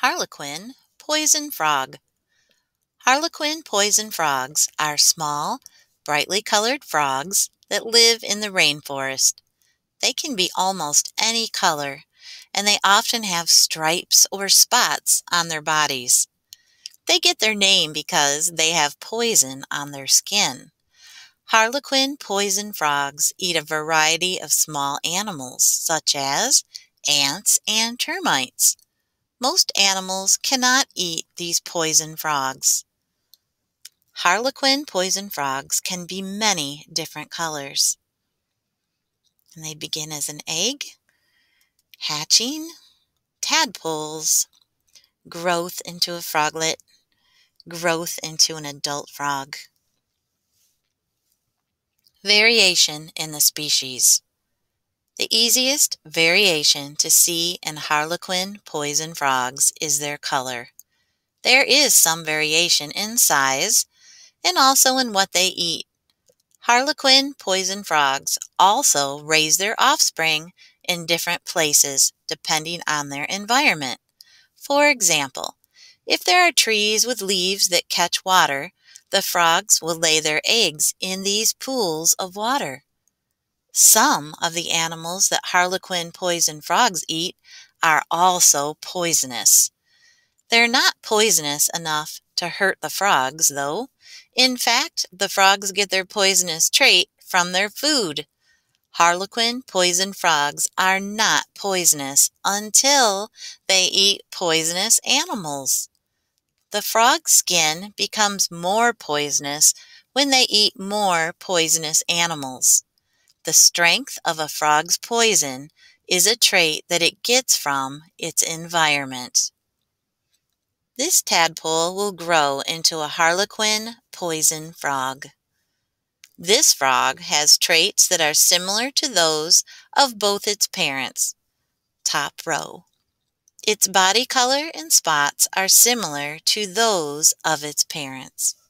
Harlequin poison frog. Harlequin poison frogs are small, brightly colored frogs that live in the rainforest. They can be almost any color, and they often have stripes or spots on their bodies. They get their name because they have poison on their skin. Harlequin poison frogs eat a variety of small animals, such as ants and termites. Most animals cannot eat these poison frogs. Harlequin poison frogs can be many different colors. And they begin as an egg, hatching, tadpoles, growth into a froglet, growth into an adult frog. Variation in the species. The easiest variation to see in harlequin poison frogs is their color. There is some variation in size and also in what they eat. Harlequin poison frogs also raise their offspring in different places depending on their environment. For example, if there are trees with leaves that catch water, the frogs will lay their eggs in these pools of water. Some of the animals that harlequin poison frogs eat are also poisonous. They're not poisonous enough to hurt the frogs, though. In fact, the frogs get their poisonous trait from their food. Harlequin poison frogs are not poisonous until they eat poisonous animals. The frog's skin becomes more poisonous when they eat more poisonous animals. The strength of a frog's poison is a trait that it gets from its environment. This tadpole will grow into a harlequin poison frog. This frog has traits that are similar to those of both its parents. Top row. Its body color and spots are similar to those of its parents.